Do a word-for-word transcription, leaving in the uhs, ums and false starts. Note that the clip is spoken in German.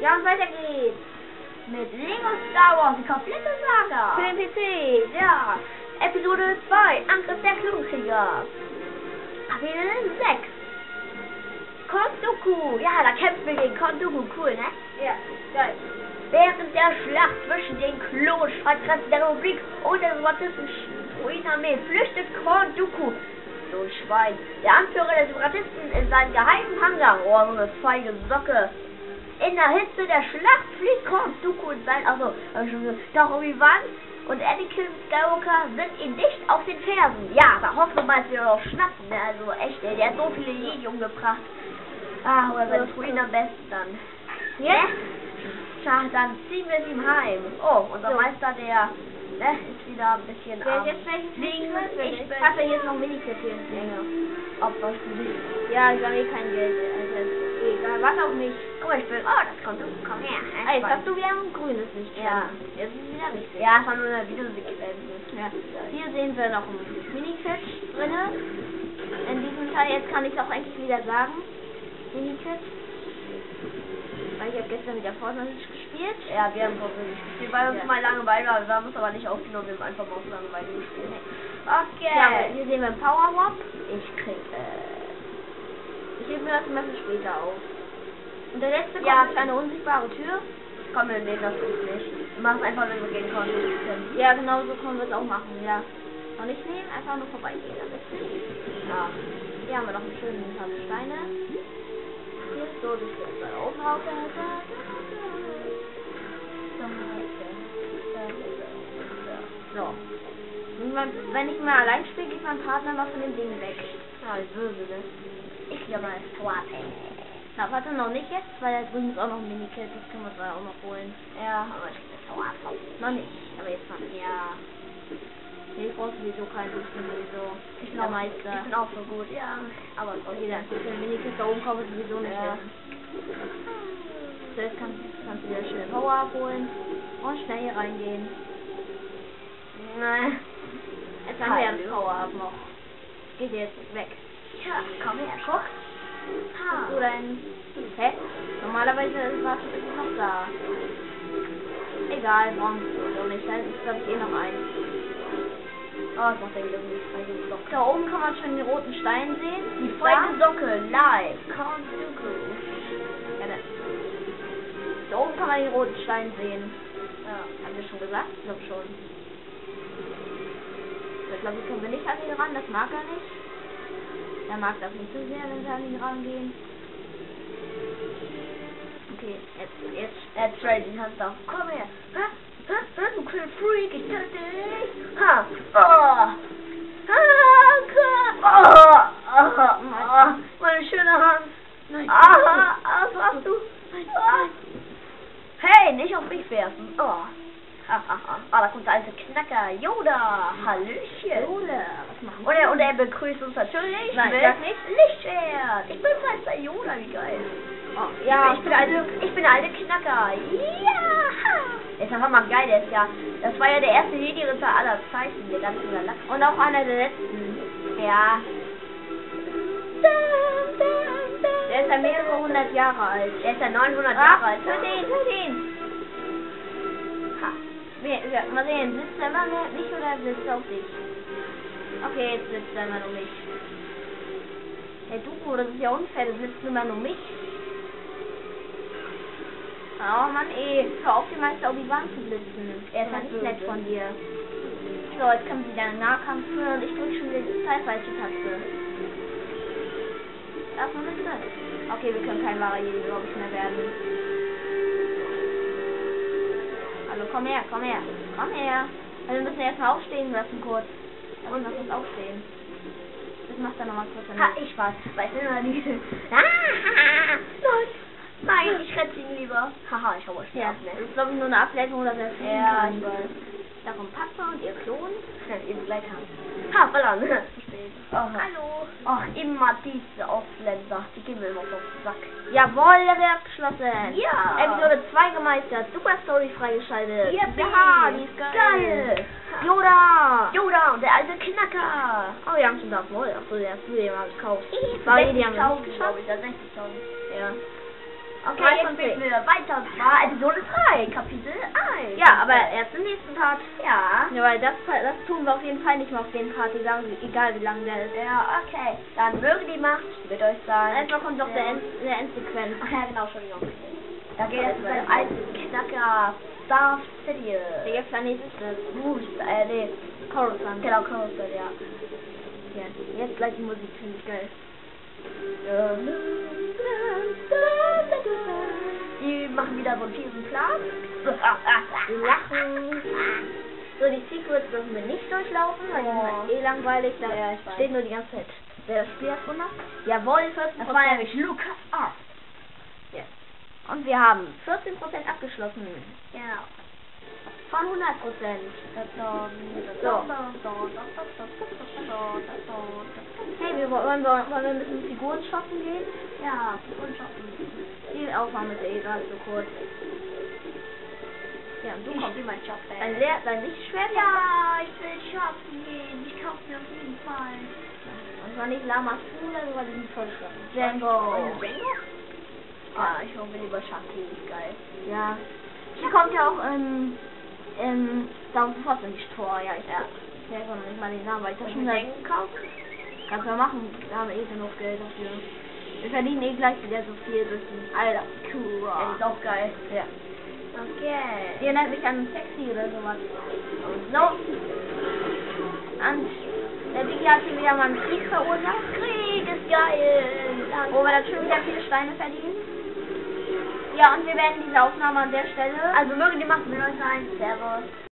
Ja, und weiter geht's. Mit Lego Star Wars, die komplette Saga. Für den P C. Ja. Episode zwei, Angriff der Klonkrieger. Kapitel sechs. Count Dooku. Ja, da kämpfen wir gegen Count Dooku. Cool, ne? Ja, geil. Während der Schlacht zwischen den Klonstreitkräften der Republik und der separatistischen Druidenarmee flüchtet Count Dooku, so ein Schwein, der Anführer der Separatisten, in seinen geheimen Hangar. Oh, so eine feige Socke. In der Hitze der Schlacht flieht Count Dooku in sein... Achso, hab ich schon gesagt. Doch Obi-Wan und Anakin Skywalker sind ihm dicht auf den Fersen. Ja, da hoffen wir mal, dass wir noch schnappen. Ne? Also echt, ey, der hat so viele Jedi umgebracht. Ah, oder sein Druiden am besten dann. Ja? Ne? Tja, dann ziehen wir es ihm heim. Oh, unser So. Meister, der ne, ist wieder ein bisschen Wer am ist jetzt welches Fliegen. Ich Ich bin... habe hier jetzt noch Minikit hier ins Enge. Opferst du dich? Ja, ich habe eh kein Geld. Also, egal, warte auf mich. Guck mal, ich bin... Oh, das kommt. Komm her. Ah, jetzt hast du wieder ein grünes Licht. Ja. Jetzt ist es wieder richtig. Ja, es war nur eine Videosequenz. Ja. Hier sehen wir noch ein Minikit drinne. In diesem Teil, jetzt kann ich es auch eigentlich wieder sagen. Minikit. Weil ich habe gestern wieder Fortnite gespielt. Ja, wir haben Fortnite gespielt, weil uns Ja. mal Langeweile war. Wir haben es aber nicht aufgenommen, wir haben einfach mal aus Langeweile gespielt. Okay. Ja, hier sehen wir einen Power Wop. Ich krieg, äh... Ich hebe mir das ein bisschen später auf. Und der letzte kommt Ja. durch eine unsichtbare Tür. Komm, wir nehmen das uns nicht. Wir machen es einfach, wenn wir gegen Count Dooku können. Ja, genau so können wir es auch machen, ja. Und nicht nehmen, einfach nur vorbeigehen am besten. Ja. Hier haben wir noch einen schönen Haufen Steine. Hier ist so, das ist da oben raus. So. Und man, wenn ich mal allein spiele, geht mein Partner mal von dem Ding weg. Ja, ich würde, ne? Ich will mal swappen. Na, warte noch nicht jetzt, weil da drüben ist auch noch ein Minikit, das können wir uns auch noch holen. Ja, aber ich will swappen. Noch nicht, aber jetzt noch nicht. Ja. Nee, ich brauche sowieso keinen, ich bin sowieso Ich bin, der auch, Meister. ich bin auch so gut, ja. Aber Und trotzdem. jeder, wenn Minikit da oben kommt, ist sowieso nicht Ja. hin. So, jetzt kannst, kannst du wieder schnell Power abholen und schnell hier reingehen. Nein. Jetzt haben wir Hallo. das Power ab noch. Geht jetzt weg. Ja, komm her, guck. Hast du dein... Hä? Normalerweise war es noch da. Egal, brauchen wir so nicht. Da ist, glaube ich, eh noch ein. Oh, ich mach den wieder nicht feige Socke. Da oben kann man schon den roten Stein sehen. Die feige Socke, live. Count Dooku. Ja, da. Da oben kann man den roten Stein sehen. Ja. Haben wir schon gesagt? Ich glaube schon. Ich glaube, die können wir nicht an ihn ran. Das mag er nicht. Er mag das nicht so sehr, wenn wir an ihn rangehen. Okay, jetzt, jetzt. Er trade den Hand auf. Komm her. Hä? Hä? Hä? Du kleiner Freak, ich töte dich. Ha. Oh. Ah, Gott. Oh. Oh. Oh. Meine schöne Hand. Nein. Ah, ah, was hast du? Ah. Hey, nicht auf mich werfen. Oh. Ah, ah, ah. Ah, da kommt der alte Knacker. Yoda. Hallöchen. Yoda, was machen Und er, und er begrüßt uns natürlich Nein, mit sag nicht. Lichtschwert. Ich bin Meister Yoda, wie geil. Oh, Ja, ja, ich bin der alte, ich bin der alte Knacker. Ja. Ist einfach mal geil, der ist ja, das war ja der erste Jedi-Ritter aller Zeiten, der ganzen Galaxie. Und auch einer der letzten. Ja. Der ist ja mehrere hundert Jahre alt. Der ist ja neunhundert Ah, Jahre alt. töte ihn, töte ihn. Ha. Wer, wer, mal sehen, sitzt er immer mehr nicht oder sitzt er auf dich? Okay, jetzt sitzt er immer nur mich. Hey Dooku, das ist ja unfair, du sitzt immer nur mich. Oh Mann, ey, hör auf, die Meister Obi-Wan zu blitzen. Er ist halt nicht nett von dir. So, jetzt können sie wieder einen Nahkampf führen und ich drück schon wieder die falsche Taste. Erstmal mit drin. Okay, wir können kein wahrer Jedi, glaube ich, mehr werden. Hallo, komm her, komm her, komm her. Also wir müssen erstmal aufstehen lassen kurz. Und lass uns aufstehen. Das macht er nochmal kurz. Ha, ich was. Weißt du noch nicht? Ah, nein. Nein, ich rette ihn lieber. Haha, ich hau euch Ja, ab, ne? das ist glaube ich nur eine Ableitung oder der fliegen Ja, kann. ich weiß. Da kommt Papa und ihr Klon. Ja, eben gleich haben. Ha, ballern. Versteht. Oh, hallo. Ach, immer diese Ausländer. Die gehen mir immer so auf den Sack. Jawohl, der wird abgeschlossen. Ja. Episode zwei gemeistert. Super Story freigeschaltet. Yippie. Ja, die ist geil. Geil. Yoda. Yoda und der alte Knacker. Oh, wir haben schon Darth Maul. Achso, der hast du dir mal gekauft. Ich War die, die haben wir sechzigtausend, nicht glaube geschafft. ich. Ja, sechzigtausend. Ja. Okay, drei jetzt von spielen zehn. wir weiter. Und zwar Episode drei, Kapitel eins. Ja, aber erst im nächsten Part. Ja. Ja, weil das, das tun wir auf jeden Fall nicht mehr auf dem Part, egal, egal wie lang der ist. Ja, okay. Dann möge die Macht mit euch sein. Erstmal kommt doch Ja. der, End, der Endsequenz. Ach ja, genau, Entschuldigung. Da geht es um einen alten Knacker, Star City. Welcher Planet ist das? Boost, äh, nee. Coruscant. Genau, Coruscant, ja. Ja, jetzt gleich die Musik, finde ich geil. Die machen wieder so einen fiesen Plan. Die lachen. So, die Secrets dürfen wir nicht durchlaufen, weil die Oh. sind eh langweilig. Da Ja, ich weiß. steht nur die ganze Zeit, wer das Spiel erfunden hat. Jawohl, vierzehn Das Prozent. war nämlich Lucas Arts. Ja. Und wir haben vierzehn Prozent abgeschlossen. Genau. Von hundert Prozent. Hey, wir wollen, wollen, wir, wollen wir ein bisschen Figuren shoppen gehen? Ja, und shoppen. Die Aufnahme ist eh gerade so kurz. Ja, und du Ich kommst. spiele mein Job. Dein, Lehr dein Lichtschwert? Ja, ich will shoppen gehen. Ich kaufe mir auf jeden Fall. Und zwar nicht Lama Fu oder so, weil die sind voll schlimm. Django. Und Django? Ja, ich hole mir lieber Shakti. Geil. Ja. Die kommt ja auch in, in Star Wars nicht vor. Ja, ich, ja. ich weiß noch nicht mal den Namen, weil ich das schon seit... kaufen? Kannst du mal machen. Da haben wir eh genug Geld dafür. Wir verdienen eh gleich wieder so viel durch den... Alter, cool. Ja, die ist auch geil. Ja. Okay. Die erinnert mich an Sexy oder sowas. So. Und der Vicky hat hier wieder mal einen Krieg verursacht. Krieg ist geil. Wo wir dann schon wieder viele Steine verdienen. Ja, und wir werden diese Aufnahme an der Stelle... Also mögen die Macht mit euch sein. Servus.